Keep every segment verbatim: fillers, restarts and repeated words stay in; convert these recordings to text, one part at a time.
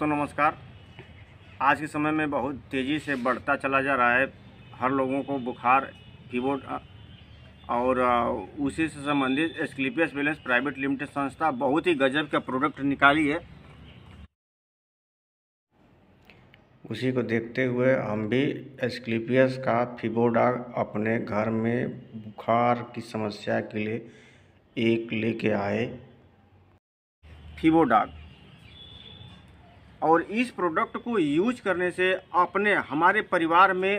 दोस्तों नमस्कार। आज के समय में बहुत तेज़ी से बढ़ता चला जा रहा है हर लोगों को बुखार, फीवर और उसी से संबंधित एस्क्लेपियस वेलनेस प्राइवेट लिमिटेड संस्था बहुत ही गजब का प्रोडक्ट निकाली है। उसी को देखते हुए हम भी एस्क्लेपियस का फीवोडाग अपने घर में बुखार की समस्या के लिए एक लेके आए फीवोडाग। और इस प्रोडक्ट को यूज करने से अपने हमारे परिवार में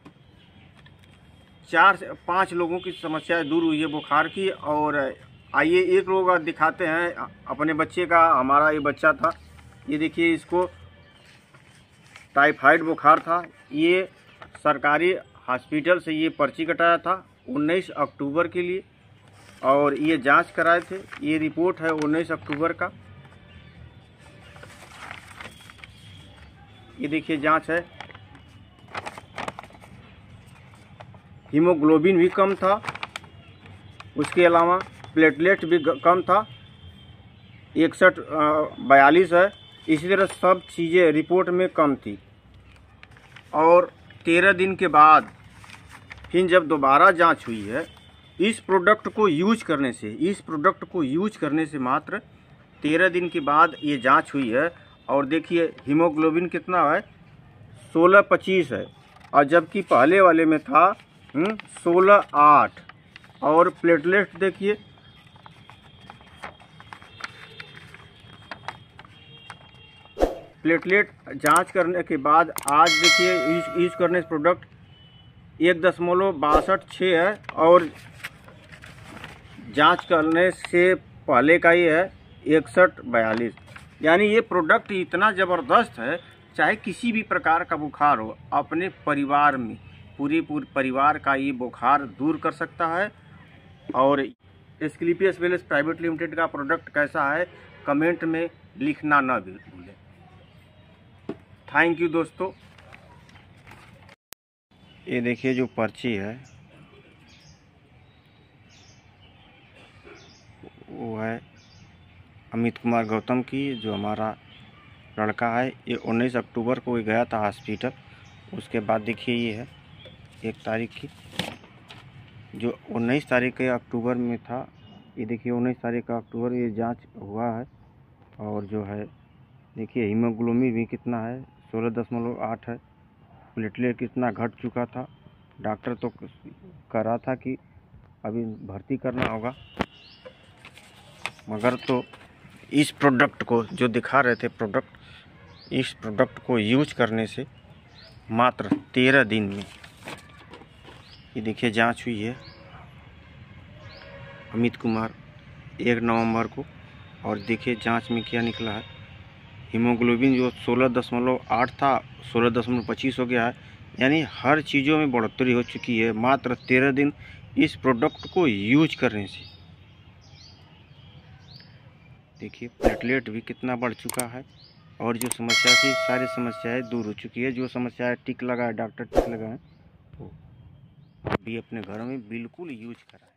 चार से पाँच लोगों की समस्याएं दूर हुई है बुखार की। और आइए एक रोग दिखाते हैं अपने बच्चे का। हमारा ये बच्चा था, ये देखिए, इसको टाइफाइड बुखार था। ये सरकारी हॉस्पिटल से ये पर्ची कटाया था उन्नीस अक्टूबर के लिए और ये जांच कराए थे। ये रिपोर्ट है उन्नीस अक्टूबर का। ये देखिए जांच है। हीमोग्लोबिन भी कम था, उसके अलावा प्लेटलेट भी कम था, इकसठ बयालीस है। इसी तरह सब चीज़ें रिपोर्ट में कम थी। और तेरह दिन के बाद फिर जब दोबारा जांच हुई है, इस प्रोडक्ट को यूज करने से इस प्रोडक्ट को यूज करने से मात्र तेरह दिन के बाद ये जांच हुई है। और देखिए हीमोग्लोबिन कितना है, सोलह पच्चीस है, और जबकि पहले वाले में था सोलह आठ। और प्लेटलेट देखिए, प्लेटलेट जांच करने के बाद आज देखिए यूज करने से प्रोडक्ट एक दशमलव बासठ छः है और जांच करने से पहले का ही है इकसठ बयालीस। यानी ये प्रोडक्ट इतना ज़बरदस्त है, चाहे किसी भी प्रकार का बुखार हो, अपने परिवार में पूरे पूरे परिवार का ये बुखार दूर कर सकता है। और एस्क्लेपियस वेलनेस प्राइवेट लिमिटेड का प्रोडक्ट कैसा है कमेंट में लिखना ना भूलें। थैंक यू दोस्तों। ये देखिए जो पर्ची है वो है अमित कुमार गौतम की, जो हमारा लड़का है। ये उन्नीस अक्टूबर को ही गया था हॉस्पिटल। उसके बाद देखिए ये है एक तारीख की, जो उन्नीस तारीख के अक्टूबर में था। ये देखिए उन्नीस तारीख का अक्टूबर ये जांच हुआ है। और जो है देखिए हीमोग्लोबिन भी कितना है, सोलह दशमलव आठ है। प्लेटलेट कितना घट चुका था। डॉक्टर तो कह रहा था कि अभी भर्ती करना होगा, मगर तो इस प्रोडक्ट को जो दिखा रहे थे प्रोडक्ट, इस प्रोडक्ट को यूज करने से मात्र तेरह दिन में ये देखिए जांच हुई है अमित कुमार एक नवंबर को। और देखिए जांच में क्या निकला है, हीमोग्लोबिन जो सोलह दशमलव आठ था सोलह दशमलव पच्चीस हो गया है। यानी हर चीज़ों में बढ़ोतरी हो चुकी है मात्र तेरह दिन इस प्रोडक्ट को यूज करने से। देखिए प्लेटलेट भी कितना बढ़ चुका है और जो समस्या थी सारी समस्याएं दूर हो चुकी है। जो समस्याएं टिक लगा है, डॉक्टर टिक लगाए, वो आप भी अपने घर में बिल्कुल यूज करें।